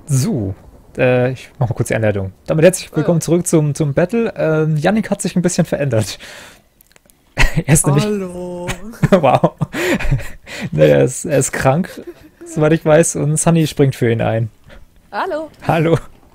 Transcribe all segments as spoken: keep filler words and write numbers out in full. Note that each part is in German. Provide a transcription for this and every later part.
So, äh, ich mache mal kurz die Einleitung. Damit herzlich Ja, ja. willkommen zurück zum, zum Battle. Ähm, Yannick hat sich ein bisschen verändert. Er ist nämlich... Hallo. Wow. Ne, er ist, er ist krank, soweit ich weiß, und Sunny springt für ihn ein. Hallo. Hallo.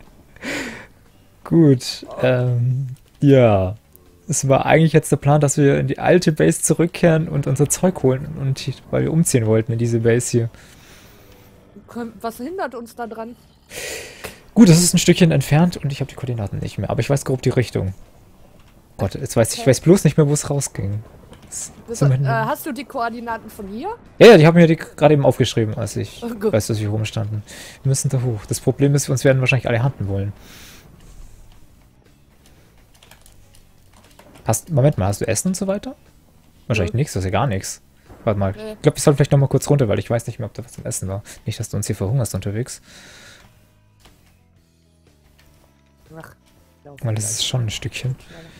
Gut, ähm, ja. Es war eigentlich jetzt der Plan, dass wir in die alte Base zurückkehren und unser Zeug holen. Und weil wir umziehen wollten in diese Base hier. Was hindert uns da dran? Gut, das ist ein Stückchen entfernt und ich habe die Koordinaten nicht mehr. Aber ich weiß grob die Richtung. Gott, jetzt weiß ich, ich weiß bloß nicht mehr, wo es rausging. Das Das, sind äh, wir- hast du die Koordinaten von hier? ja, ja, die haben mir die gerade eben aufgeschrieben, als ich Oh Gott. weiß, dass wir rumstanden. Wir müssen da hoch. Das Problem ist, wir uns werden wahrscheinlich alle handen wollen. Hast, Moment mal, hast du Essen und so weiter? Wahrscheinlich Nö. nichts, das ist ja gar nichts. Warte mal, Nee. ich glaube, wir sollten vielleicht noch mal kurz runter, weil ich weiß nicht mehr, ob da was zum Essen war. Nicht, dass du uns hier verhungerst unterwegs. Ach, lauf Weil das gleich. ist schon ein Stückchen.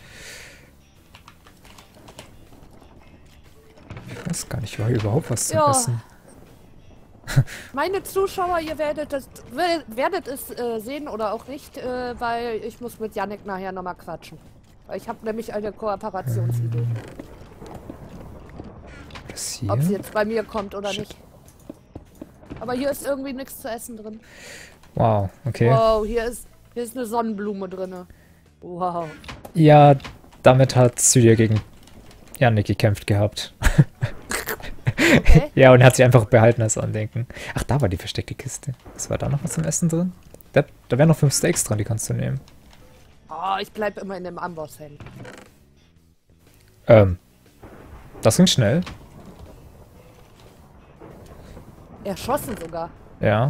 Ich weiß gar nicht, war hier überhaupt was zum Ja. Essen? Meine Zuschauer, ihr werdet es, wer- werdet es äh, sehen oder auch nicht, äh, weil ich muss mit Yannick nachher nochmal quatschen. Weil ich habe nämlich eine Kooperationsidee. Das hier? Ob sie jetzt bei mir kommt oder Shit. nicht. Aber hier ist irgendwie nichts zu essen drin. Wow, okay. Wow, hier ist, hier ist eine Sonnenblume drin. Wow. Ja, damit hat Sydia gegen Yannick gekämpft gehabt. Okay. Ja, und er hat sie einfach behalten als Andenken. Ach, da war die versteckte Kiste. Was war da noch was zum Essen drin? Da, da wären noch fünf Steaks dran, die kannst du nehmen. Oh, ich bleib immer in dem Amboss-Hemd. Ähm, das ging schnell. Erschossen sogar. Ja.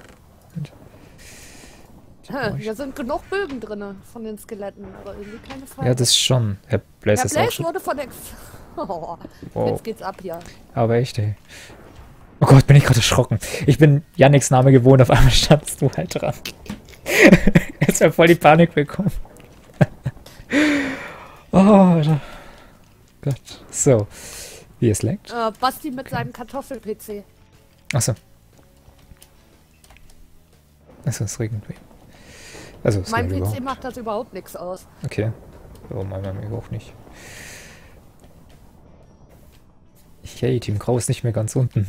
Hä, Hier sind genug Bögen drin von den Skeletten, aber irgendwie keine Pfeile. Ja, das schon. Herr Blaze Der ist auch Blaze schon. wurde von Ex... Oh, Wow. jetzt geht's ab hier. Aber echt, ey. Oh Gott, bin ich gerade erschrocken. Ich bin Yannicks Name gewohnt, auf einmal standst du halt dran. Jetzt hat voll die Panik bekommen. Oh, Alter. Gott. So. Wie es leckt. Äh, Basti mit seinem Kartoffel-P C. Achso. Achso, es regnet. Also, es Mein regnet P C überhaupt. macht das überhaupt nichts aus. Okay. Oh, mein Mami auch nicht. Yay, Team Grau ist nicht mehr ganz unten.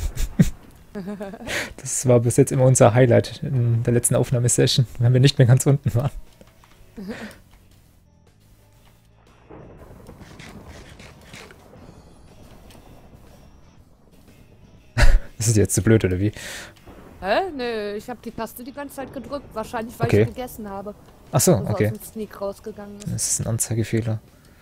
Das war bis jetzt immer unser Highlight in der letzten Aufnahmesession, wenn wir nicht mehr ganz unten waren. Ist es jetzt zu blöd, oder wie? Hä? Nö, ich habe die Taste die ganze Zeit gedrückt. Wahrscheinlich, weil Okay. ich gegessen habe. Achso, Also okay. aus dem Sneak rausgegangen ist. Das ist ein Anzeigefehler.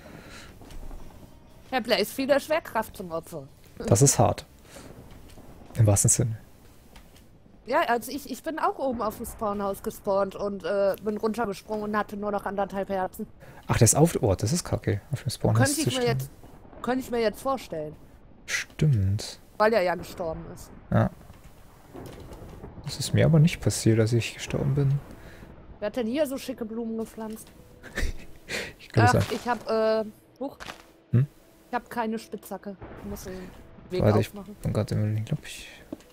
Herr Blaze, fiel der Schwerkraft zum Opfer. Das ist hart. Im wahrsten Sinne. Ja, also ich, ich bin auch oben auf dem Spawnhaus gespawnt und äh, bin runtergesprungen und hatte nur noch anderthalb Herzen. Ach, der ist auf... Oh, das ist kacke. Auf dem Spawnhaus Könnte zu ich mir stehen. jetzt, könnte ich mir jetzt vorstellen. Stimmt. Weil er ja gestorben ist. Ja. Das ist mir aber nicht passiert, als ich gestorben bin. Wer hat denn hier so schicke Blumen gepflanzt? Ich glaube, Ach, es ich hab, äh, huch. Hm? Ich hab keine Spitzhacke. Ich muss den Weg Warte, ich aufmachen. bin gerade im... glaube ich...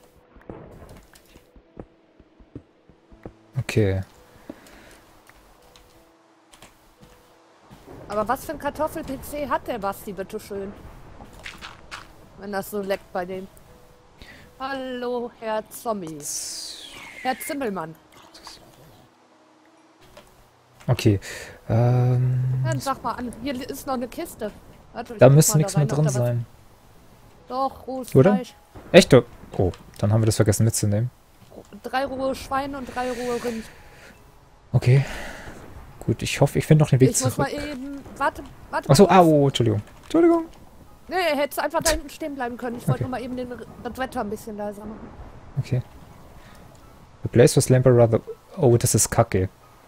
Okay. Aber was für ein Kartoffel-P C hat der Basti, bitteschön? Wenn das so leckt bei dem. Hallo, Herr Zombie. Herr Zimmelmann. Okay. Ähm, Dann sag mal an, hier ist noch eine Kiste. Warte, ich da guck müsste mal nichts rein, mehr ob drin da was- sein. Doch, rohes Oder? Fleisch. Echt? Oh, dann haben wir das vergessen mitzunehmen. Drei rohe Schweine und drei rohe Rind. Okay. Gut, ich hoffe, ich finde noch den Weg Ich muss zurück. mal eben. Warte, warte. Achso, mal kurz. au, Entschuldigung. Entschuldigung. Nee, hättest du einfach da hinten stehen bleiben können. Ich wollte Okay. nur mal eben den, das Wetter ein bisschen leiser machen. Okay. The place was Lamper rather... Oh, das ist kacke.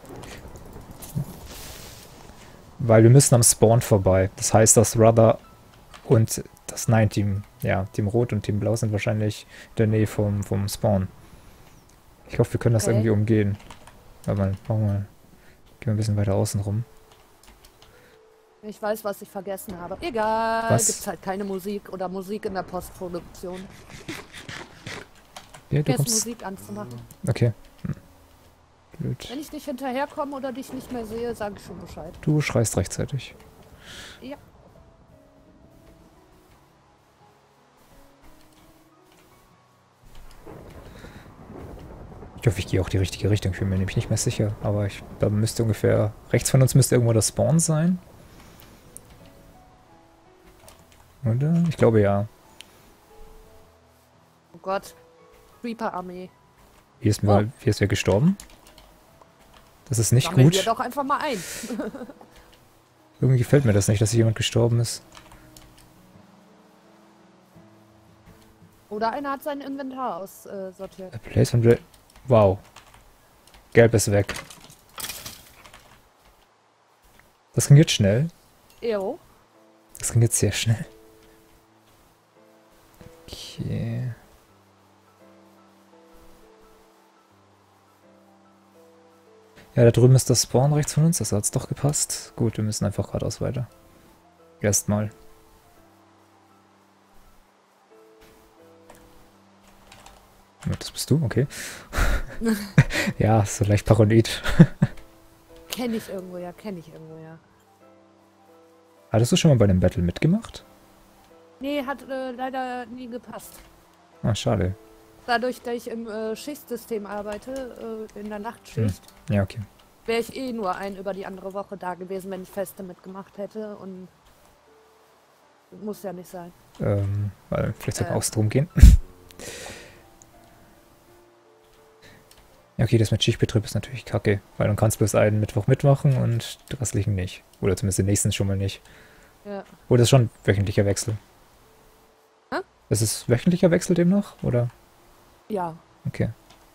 Weil wir müssen am Spawn vorbei. Das heißt, das Rudder und das Nein, Team, ja, Team Rot und Team Blau sind wahrscheinlich in der Nähe vom, vom Spawn. Ich hoffe, wir können das Okay. irgendwie umgehen. Aber machen wir mal. Gehen wir ein bisschen weiter außen rum. Ich weiß, was ich vergessen habe. Egal, Was? gibt's halt keine Musik oder Musik in der Postproduktion. Ja, du Vergiss kommst. Musik anzumachen. Okay. Hm. Blöd. Wenn ich nicht hinterherkomme oder dich nicht mehr sehe, sage ich schon Bescheid. Du schreist rechtzeitig. Ja. Ich hoffe, ich gehe auch die richtige Richtung. Ich bin mir nämlich nicht mehr sicher. Aber ich, da müsste ungefähr... Rechts von uns müsste irgendwo das Spawn sein. Oder? Ich glaube ja. Oh Gott. Reaper-Armee. Hier ist, Oh. mir, hier ist wer gestorben. Das ist nicht Sammeln wir gut. doch einfach mal ein. Irgendwie gefällt mir das nicht, dass hier jemand gestorben ist. Oder einer hat sein Inventar aussortiert. A place on the... Wow. Gelb ist weg. Das ging jetzt schnell. Eo. Das ging jetzt sehr schnell. Okay. Ja, da drüben ist das Spawn rechts von uns. Das hat's doch gepasst. Gut, wir müssen einfach geradeaus weiter. Erstmal. Das bist du? Okay. Ja, so leicht paranoid. Kenne ich irgendwo, ja, kenne ich irgendwo, ja. Hattest du schon mal bei einem Battle mitgemacht? Nee, hat äh, leider nie gepasst. Ah, schade. Dadurch, dass ich im äh, Schichtsystem arbeite, äh, in der Nachtschicht, Hm. Ja, okay. wäre ich eh nur ein über die andere Woche da gewesen, wenn ich Feste mitgemacht hätte. Und muss ja nicht sein. Ähm, weil vielleicht soll Äh. auch drum gehen. Ja, okay, das mit Schichtbetrieb ist natürlich kacke, weil dann kannst du bloß einen Mittwoch mitmachen und die restlichen nicht. Oder zumindest den nächsten schon mal nicht. Ja. Oder ist schon wöchentlicher Wechsel? Hä? Ist es wöchentlicher Wechsel demnach? Oder? Ja. Okay.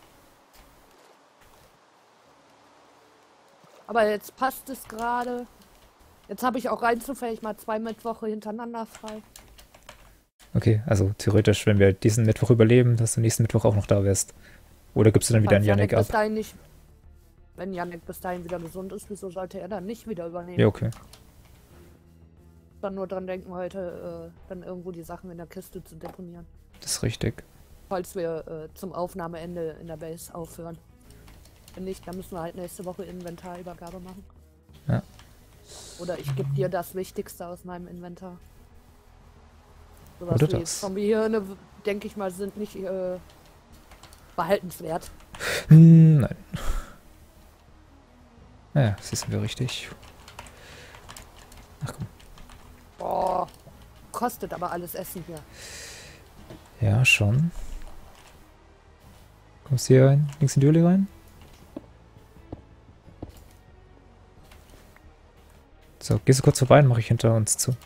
Aber jetzt passt es gerade. Jetzt habe ich auch rein zufällig mal zwei Mittwoche hintereinander frei. Okay, also theoretisch, wenn wir diesen Mittwoch überleben, dass du nächsten Mittwoch auch noch da wärst. Oder gibst du dann wieder einen Falls Yannick ab? bis dahin nicht, wenn Yannick bis dahin wieder gesund ist, wieso sollte er dann nicht wieder übernehmen? Ja, okay. Dann nur dran denken, heute äh, dann irgendwo die Sachen in der Kiste zu deponieren. Das ist richtig. Falls wir äh, zum Aufnahmeende in der Base aufhören. Wenn nicht, dann müssen wir halt nächste Woche Inventarübergabe machen. Ja. Oder ich gebe dir das Wichtigste aus meinem Inventar. Sowas Oder wie das. Zombie-Hirne, denke ich mal, sind nicht äh, behaltenswert. Hm, nein. Naja, das ist wir richtig. Ach komm. Boah, kostet aber alles Essen hier. Ja, schon. Kommst du hier rein? Links in die Höhle rein? So, gehst du kurz vorbei, dann mache ich hinter uns zu.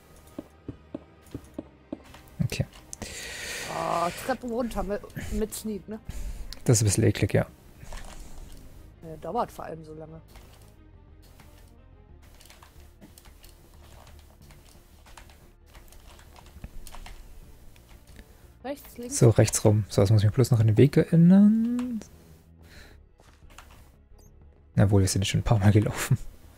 Okay. Oh, Treppen runter mit, mit Sneak, ne? Das ist ein bisschen eklig, ja. Ja, dauert vor allem so lange. Rechts, links. So, rechts rum. So, jetzt muss ich mich bloß noch an den Weg erinnern. Jawohl, wir sind jetzt schon ein paar Mal gelaufen.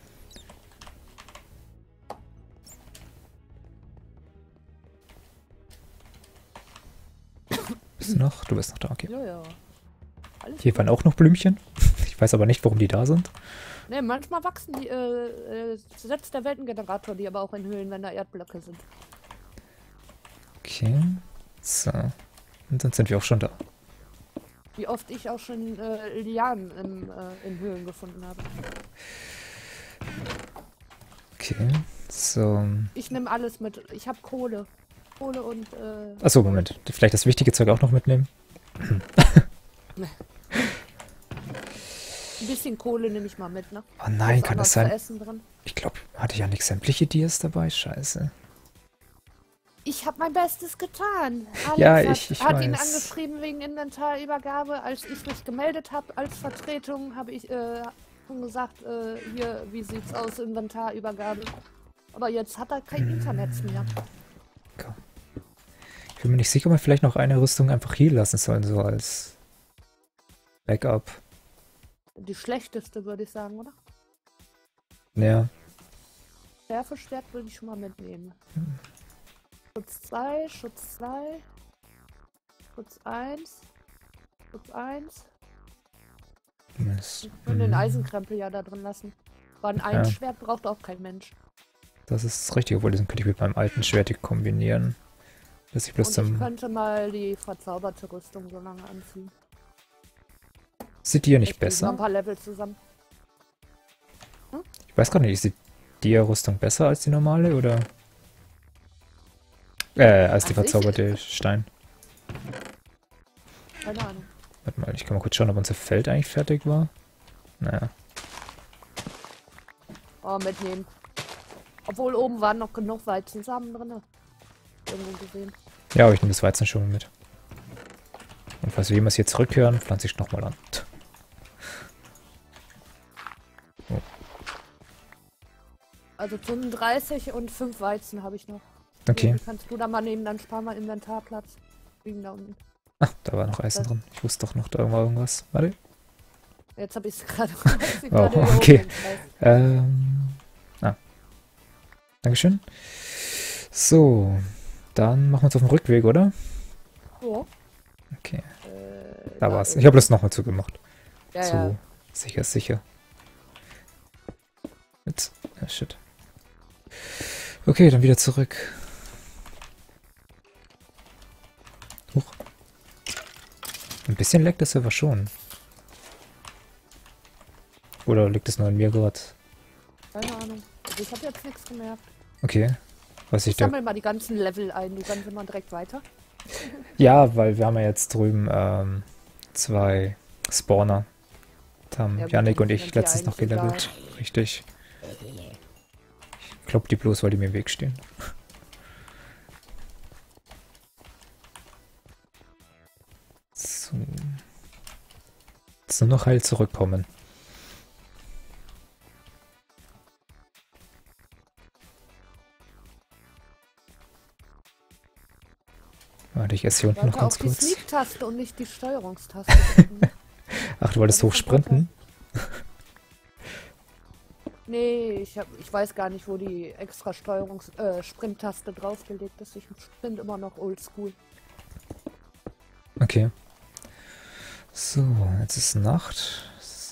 Bist du noch? Du bist noch da, okay. Ja, ja. Alles Hier waren auch noch Blümchen. Ich weiß aber nicht, warum die da sind. Ne, manchmal wachsen die, äh, äh, setzt der Weltengenerator, die aber auch in Höhlen, wenn da Erdblöcke sind. Okay. So. Und dann sind wir auch schon da. Wie oft ich auch schon äh, Lianen im, äh, in Höhlen gefunden habe. Okay. So. Ich nehme alles mit. Ich habe Kohle. Kohle und, äh... Achso, Moment. Vielleicht das wichtige Zeug auch noch mitnehmen? Ein bisschen Kohle nehme ich mal mit, ne? Oh nein, Ist kann auch das noch zu sein? Essen drin. Ich glaube, hatte ja nicht sämtliche Dias dabei? Scheiße. Ich habe mein Bestes getan. Alex Ja, hat, ich- ich hat ihn weiß. angeschrieben wegen Inventarübergabe. Als ich mich gemeldet habe als Vertretung, habe ich äh, schon gesagt, äh, hier, wie sieht's aus, Inventarübergabe. Aber jetzt hat er kein Internet mehr. Komm. Ich bin mir nicht sicher, ob wir vielleicht noch eine Rüstung einfach hier lassen sollen, so als Backup. Die schlechteste, würde ich sagen, oder? Ja. Schärfeschwert würde ich schon mal mitnehmen. Schutz zwei, Schutz zwei, Schutz eins, Schutz eins. Zumindest. Und den Mhm. Eisenkrempel ja da drin lassen. Aber ein Ja. Einschwert braucht auch kein Mensch. Das ist richtig, obwohl das könnte ich mit meinem alten Schwert kombinieren. Dass ich bloß Und ich zum. könnte mal die verzauberte Rüstung so lange anziehen. Sieht die ja nicht Ich krieg noch ein besser? paar Level zusammen. Ich weiß gar nicht, ist die Dia-Rüstung besser als die normale oder? Äh, als die An sich? verzauberte Stein. Keine Ahnung. Warte mal, ich kann mal kurz schauen, ob unser Feld eigentlich fertig war. Naja. Oh, mitnehmen. Obwohl oben waren noch genug Weizensamen drin. Irgendwo gesehen. Ja, aber ich nehme das Weizen schon mal mit. Und falls wir jemals hier zurückhören, pflanze ich nochmal an. Oh. Also fünfunddreißig und fünf Weizen habe ich noch. Okay. Die kannst du da mal nehmen, dann spar mal Inventarplatz. Liegen da unten. Ach, da war noch Eisen drin. Ich wusste doch noch da war irgendwas. Warte. Jetzt habe ich es gerade. Oh, okay. Ähm. Ah. Dankeschön. So. Dann machen wir uns auf den Rückweg, oder? Ja. Okay. Äh, Da war's. Ich habe das nochmal zugemacht. Ja, so. ja. Sicher, sicher. Jetzt. Ah, shit. Okay, dann wieder zurück. Huch. Ein bisschen leckt das aber schon. Oder liegt es nur an mir gerade? Keine Ahnung. Also ich habe jetzt nichts gemerkt. Okay. Was ich Ich da. sammle mal die ganzen Level ein. Du kannst immer direkt weiter. Ja, weil wir haben ja jetzt drüben ähm, zwei Spawner. Da haben Ja, gut, Yannick dann und ich sind die letztens noch eigentlich gelevelt. Richtig. Ich klopp die bloß, weil die mir im Weg stehen. So. Jetzt nur noch heil zurückkommen. Warte, ich esse hier unten noch Warte auf ganz die kurz. Sneak-Taste und nicht die Steuerungstaste. drücken. Ach, du wolltest Das ist hochsprinten? Nee, ich, hab, ich weiß gar nicht, wo die extra Steuerungs-, äh, Sprint-Taste draufgelegt ist. Ich bin immer noch oldschool. Okay. So, jetzt ist Nacht.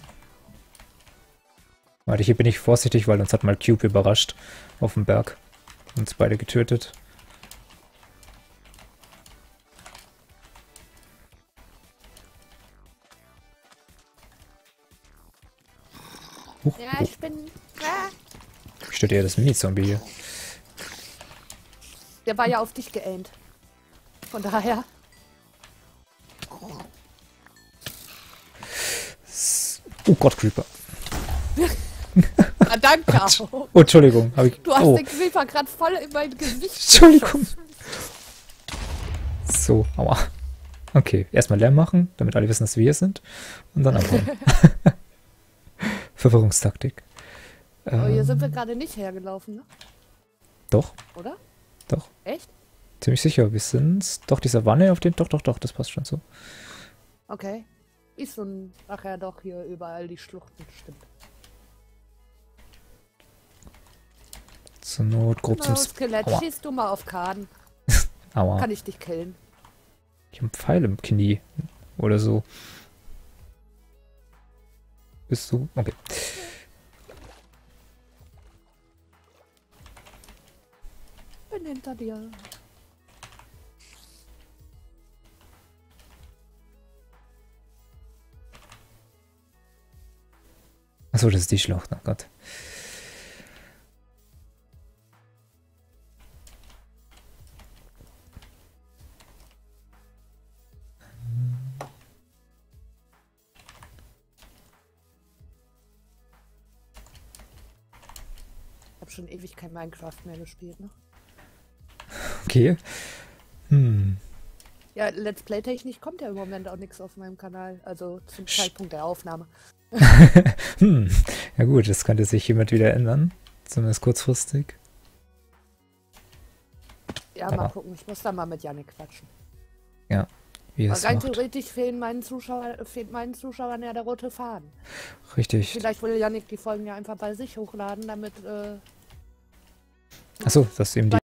Warte, hier bin ich vorsichtig, weil uns hat mal Cube überrascht auf dem Berg. Uns beide getötet. Huch, Ja, oh, ich bin... Ah, ich stört eher das Mini-Zombie hier. der war ja auf dich geaimt. Von daher... Oh Gott, Creeper. Ah, danke auch. Oh, Entschuldigung. Hab ich, Du hast oh, den Creeper gerade voll in mein Gesicht Entschuldigung. geschossen. So, aua. Okay, erstmal Lärm machen, damit alle wissen, dass wir hier sind. Und dann abhauen. Verwirrungstaktik. Aber hier Ähm, sind wir gerade nicht hergelaufen, ne? Doch, Oder? doch. Echt? Ziemlich sicher. Wir sind doch die Savanne auf den... Doch, doch, doch, das passt schon so. Okay. Ist so ein... Ach ja, doch, hier überall die Schluchten, stimmt. Zur Not grob zum... Genau, Skelett, Aua. schießt du mal auf Karten. Aua. Kann ich dich killen. Ich hab einen Pfeil im Knie. Oder so. Bist du... Okay. Bin hinter dir. Achso, das ist die Schlucht. Oh Gott. Ich habe schon ewig kein Minecraft mehr gespielt, ne? Okay. Hm. Ja, Let's Play-technisch kommt ja im Moment auch nichts auf meinem Kanal. Also zum Sch- Zeitpunkt der Aufnahme. hm. Ja gut, das könnte sich hiermit wieder ändern. Zumindest kurzfristig. Ja, Ja. mal gucken. Ich muss da mal mit Jannik quatschen. Wie Weil es rein macht. theoretisch fehlen meinen Zuschauer, fehlt meinen Zuschauern ja der rote Faden. Richtig. Vielleicht will Jannik die Folgen ja einfach bei sich hochladen, damit äh, Achso, dass eben die